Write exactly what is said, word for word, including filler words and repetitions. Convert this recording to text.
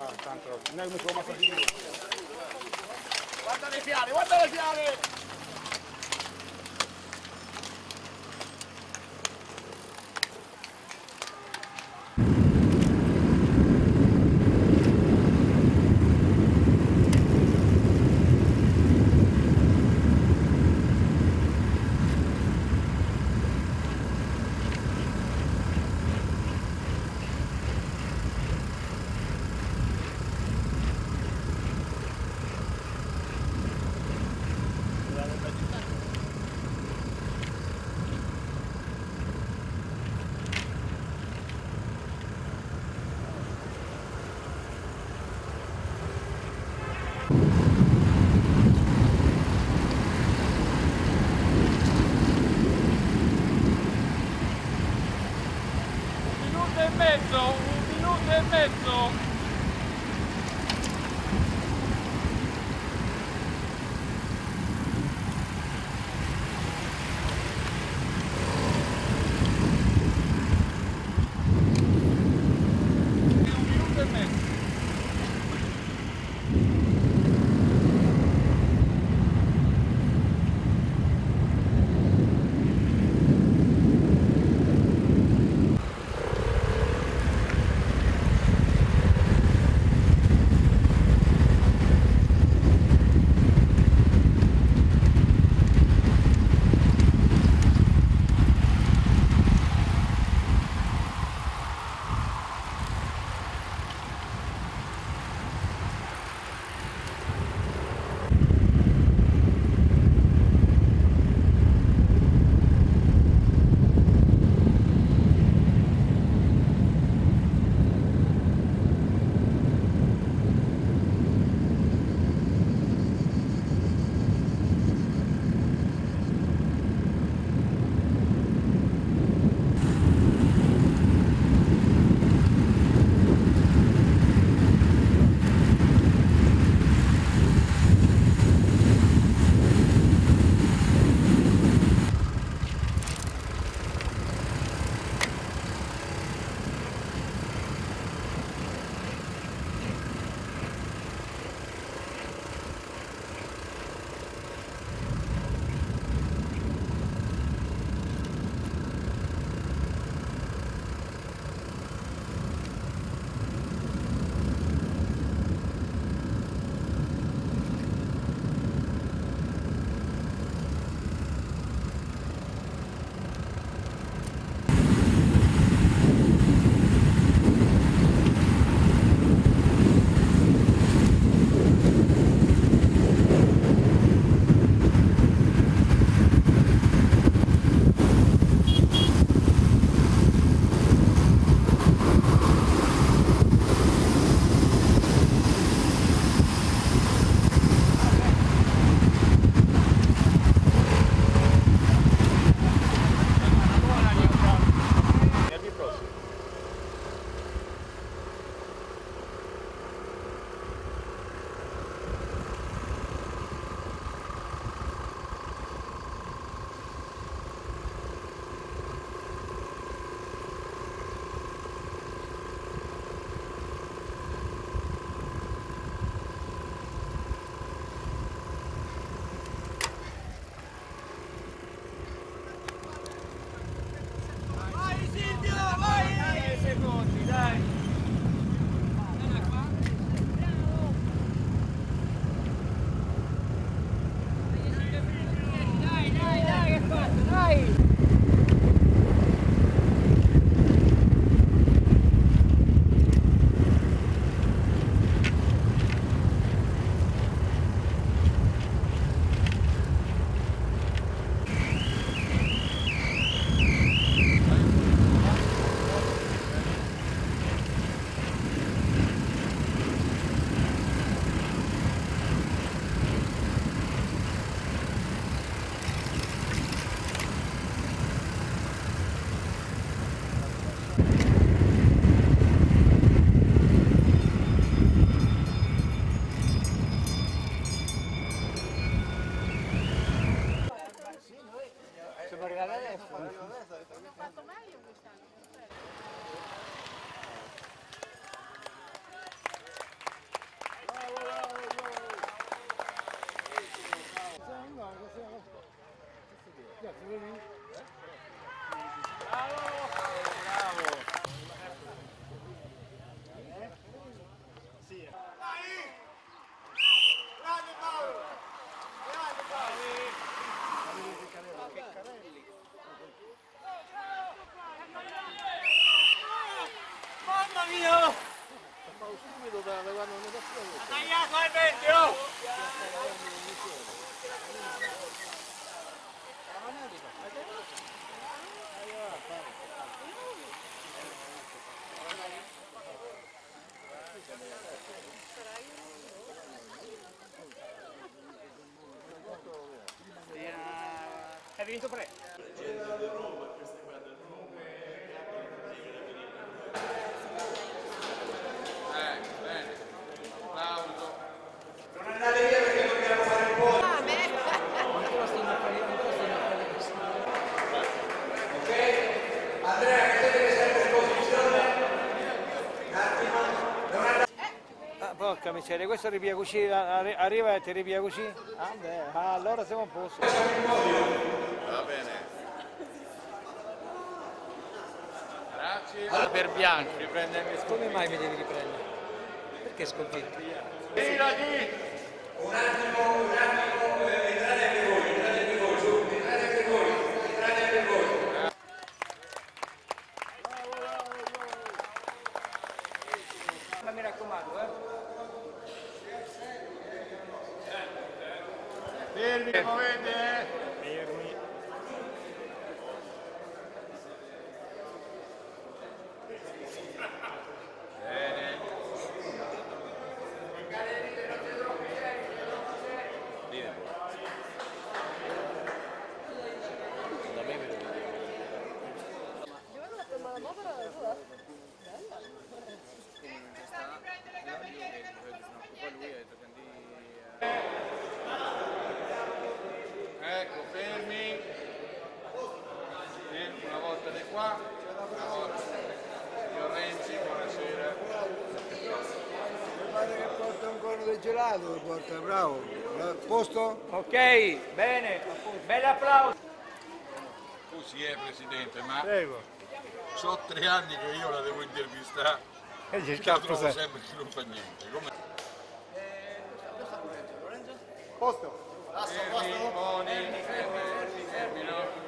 Ah, tanto, non è come fatto di Guarda le fiale, guarda le fiale! e mezzo, un minuto e mezzo. Un minuto e mezzo. Martino! Ha tagliato al venti, oh! Hai vinto tre. Eh, bene. Applauso. Non andate via perché dobbiamo fare il po'. Ok? Andrea, che deve essere in posizione. Un attimo. Non andate. Ah, porca miseria, questo ripia così, arri- arriva e ti ripia così? Ah beh, ah, allora siamo a posto. Va bene. Grazie. Per Bianchi. Riprende Come mai mi devi riprendere? Perché sconfitto? Tirati. Un attimo, un attimo. eh, Entrate anche voi, entrate anche voi, su. Entrate anche voi, entrate anche voi. Ma mi raccomando, eh. Fermi che muovete, eh. Fermi. Bene. Ecco, fermi. Fermi una volta di qua, una volta. Signor Renzi, buonasera. Mi pare che porta un cono di gelato, porta, bravo. Posto? Ok, bene, bell'applauso. Così è, Presidente, ma Prego. so tre anni che io la devo intervistare E gli e la scappo trovo sempre. sempre che non fa niente. Come... Posto. Fermi, buoni, fermi, fermi, no?